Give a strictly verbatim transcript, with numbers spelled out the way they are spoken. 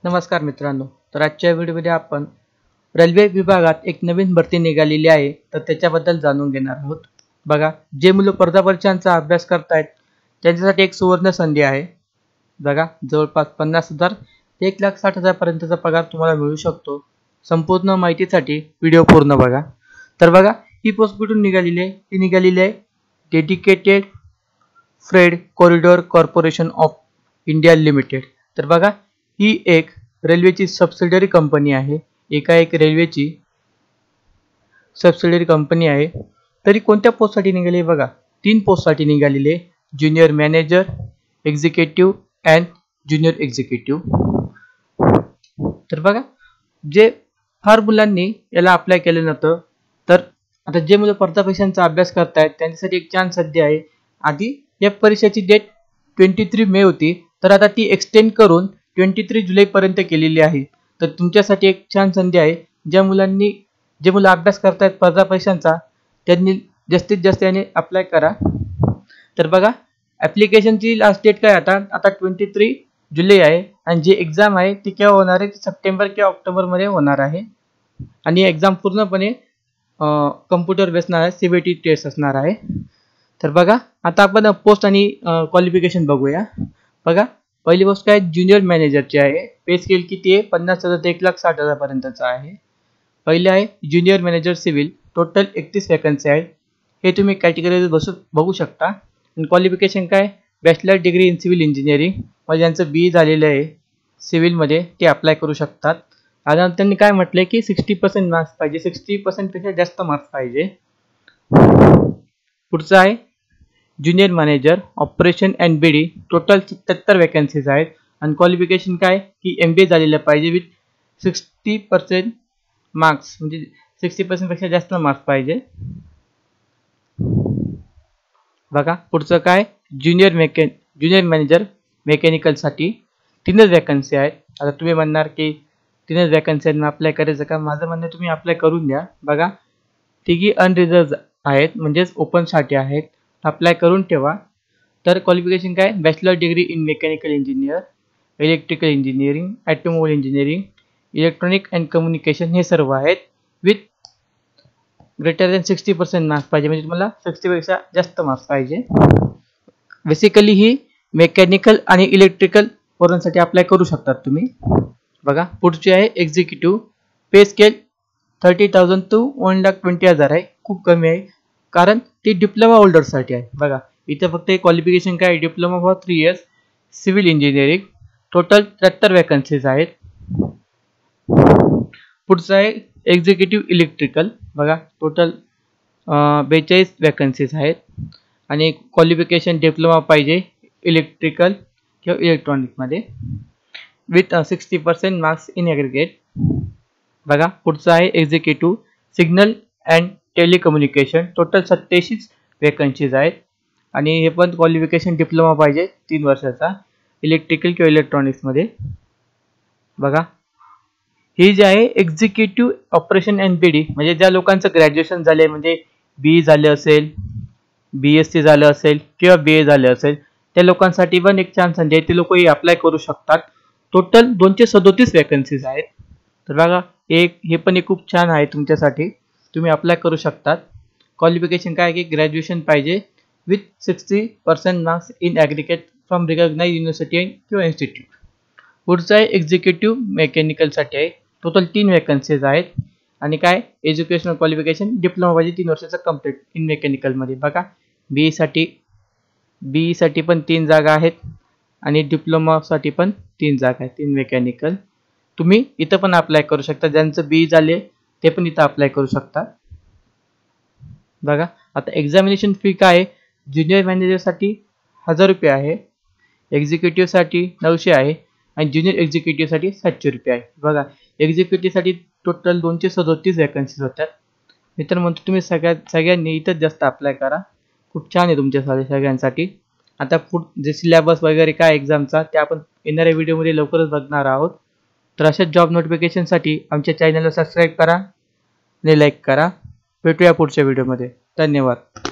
नमस्कार मित्रांनो, तर आजच्या व्हिडिओमध्ये आपण रेल्वे विभागात एक नवीन भरती निघालेली आहे तर त्याच्याबद्दल जाणून घेणार आहोत। बघा, जे मुलं स्पर्धा परीक्षांचा अभ्यास करतायत त्यांच्यासाठी एक सुवर्ण संधी आहे। बघा, जवळपास पन्नास हजार ते एक लाख साठ हजार पर्यंतचा पगार तुम्हाला मिळू शकतो। संपूर्ण माहितीसाठी व्हिडिओ पूर्ण बघा। तर बघा, ही पोस्ट कुठून निघालेली आहे? ती निघालेली आहे dedicated freight corridor corporation of India limited. तर बघा, ही एक रेल्वेची सबसिडियरी कंपनी आहे। एका एक रेल्वेची सबसिडियरी कंपनी आहे। तरी कोणत्या पोस्टसाठी निघाली बघा, तीन पोस्टसाठी निघालेले, junior manager, executive and junior executive. तर बघा, जे फार मुलांनी याला अप्लाय केलं नव्हतं, तर आता जे मुलं स्पर्धा परीक्षांचा अभ्यास करतायत त्यांच्यासाठी एक चान्स सध्या आहे। आधी या परीक्षेची डेट तेवीस मे होती, तर आता ती एक्सटेंड करून तेवीस जुलै पर्यंत केलेली आहे। तर तुमच्यासाठी एक छान संधी आहे। ज्या मुलांनी जे मुलं अभ्यास करतायत स्पर्धा परीक्षांचा त्यांनी जास्तीत जास्त याने अप्लाय करा। तर बघा, ॲप्लिकेशनची लास्ट डेट काय आता आता तेवीस जुलै आहे आणि जी एग्जाम आहे ती केव्हा होणार आहे? सप्टेंबर किंवा ऑक्टोबर मध्ये होणार आहे आणि एग्जाम पूर्णपणे कम्प्युटर बेस्ड असणार आहे, सीबीटी टेस्ट असणार आहे। तर बघा, आता आपण पोस्ट आणि क्वालिफिकेशन बघूया। बघा, पहिली गोष्ट काय, ज्युनियर मॅनेजरची आहे। पे स्केल किती आहे? पन्नास हजार ते एक लाख साठ हजार पर्यंतचा आहे। पहिले आहे ज्युनियर मॅनेजर सिव्हिल, टोटल एकतीस वॅकन्सी आहेत। हे तुम्ही कॅटेगरी बसू बघू शकता। आणि क्वालिफिकेशन काय, bachelor degree in civil engineering, म्हणजे ज्यांचं बी झालेलं आहे सिव्हिलमध्ये ते अप्लाय करू शकतात। आणि त्यांनी काय म्हटलंय की सिक्स्टी पर्सेंट मार्क्स पाहिजे, सिक्स्टी पर्सेंटपेक्षा जास्त मार्क्स पाहिजे। पुढचं आहे junior manager operation and BD, total सत्तर वॅकन्सीज आहेत। आणि क्वालिफिकेशन काय की एम बी ए झालेलं पाहिजे विथ सिक्स्टी पर्सेंट मार्क्स, म्हणजे सिक्स्टी पर्सेंट पेक्षा जास्त मार्क्स पाहिजे। बघा, पुढचं काय, ज्युनियर मेकॅन ज्युनियर मॅनेजर मेकॅनिकलसाठी तीनच वॅकन्सी आहेत। आता तुम्ही म्हणणार की तीनच वॅकन्सी आहेत, मग अप्लाय करायचं का? माझं म्हणणं तुम्ही अप्लाय करून द्या। बघा, तिघी अनरिझर्व आहेत, म्हणजेच ओपनसाठी आहेत, अप्लाय करून ठेवा। तर क्वालिफिकेशन काय, bachelor degree in mechanical engineer, electrical engineering, automobile engineering, electronic and communication, हे सर्व आहेत। With greater than sixty percent marks पाहिजे, म्हणजे तुम्हाला सिक्स्टीपेक्षा जास्त मार्क्स पाहिजे। बेसिकली ही मेकॅनिकल आणि इलेक्ट्रिकल पोरांसाठी अप्लाय करू शकतात तुम्ही। बघा, पुढची आहे executive, pay scale thirty thousand to one lakh twenty हजार आहे, खूप कमी आहे कारण ती डिप्लोमा होल्डरसाठी आहे। बघा, इथे फक्त क्वालिफिकेशन काय, diploma for three years civil engineering, total त्र्याहत्तर वॅकन्सीज आहेत। पुढचं आहे एक्झिक्युटिव्ह इलेक्ट्रिकल, बघा टोटल बेचाळीस वॅकन्सीज आहेत आणि क्वालिफिकेशन डिप्लोमा पाहिजे इलेक्ट्रिकल किंवा इलेक्ट्रॉनिकमध्ये with sixty percent marks in aggregate. बघा, पुढचं आहे executive signal and telecommunication, total सत्याऐंशी वॅकन्सीज आहेत आणि हे पण क्वालिफिकेशन डिप्लोमा पाहिजे तीन वर्षाचा इलेक्ट्रिकल किंवा इलेक्ट्रॉनिक्समध्ये। बघा, ही जी आहे एक्झिक्युटिव्ह ऑपरेशन अँड बीडी, म्हणजे ज्या लोकांचं ग्रॅज्युएशन झाले, म्हणजे बी झालं असेल, बी एस सी झालं असेल किंवा बी ए झालं असेल, त्या लोकांसाठी पण एक चान्स आहे, ते लोकही अप्लाय करू शकतात। टोटल दोनशे सदोतीस वॅकन्सीज आहेत। तर बघा, एक हे पण एक खूप छान आहे तुमच्यासाठी, तुम्ही अप्लाय करू शकतात। क्वालिफिकेशन काय की ग्रॅज्युएशन पाहिजे with sixty percent marks in aggregate from recognised university किंवा इन्स्टिट्यूट। पुढचं आहे एक्झिक्युटिव्ह मेकॅनिकलसाठी आहे, टोटल तीन वॅकन्सीज आहेत आणि काय, एज्युकेशनल क्वालिफिकेशन डिप्लोमा पाहिजे तीन वर्षाचा कम्प्लीट इन मेकॅनिकलमध्ये। बघा, बी साठी बी साठी पण तीन जागा आहेत आणि डिप्लोमासाठी पण तीन जागा आहेत इन मेकॅनिकल। तुम्ही इथं पण अप्लाय करू शकता, ज्यांचं बी झाले ते पण इथं अप्लाय करू शकता। बघा, आता एक्झामिनेशन फी काय आहे, ज्युनियर मॅनेजरसाठी हजार रुपये आहे, एक्झिक्युटिव्हसाठी नऊशे आहे आणि ज्युनियर एक्झिक्युटिव्हसाठी सातशे रुपये आहे। बघा, एक्झिक्युटिव्हसाठी टोटल दोनशे सदोतीस वॅकन्सीज होत्या। मित्र म्हणतो तुम्ही सगळ्या सगळ्यांनी इथंच जास्त अप्लाय करा, खूप छान आहे तुमच्यासाठी सगळ्यांसाठी। आता पुढ जे सिलेबस वगैरे काय एक्झामचा ते आपण येणाऱ्या व्हिडिओमध्ये लवकरच बघणार आहोत। तर अशाच जॉब नोटिफिकेशनसाठी आमच्या चॅनलला सबस्क्राईब करा आणि लाईक करा। भेटूया पुढच्या व्हिडिओमध्ये, धन्यवाद।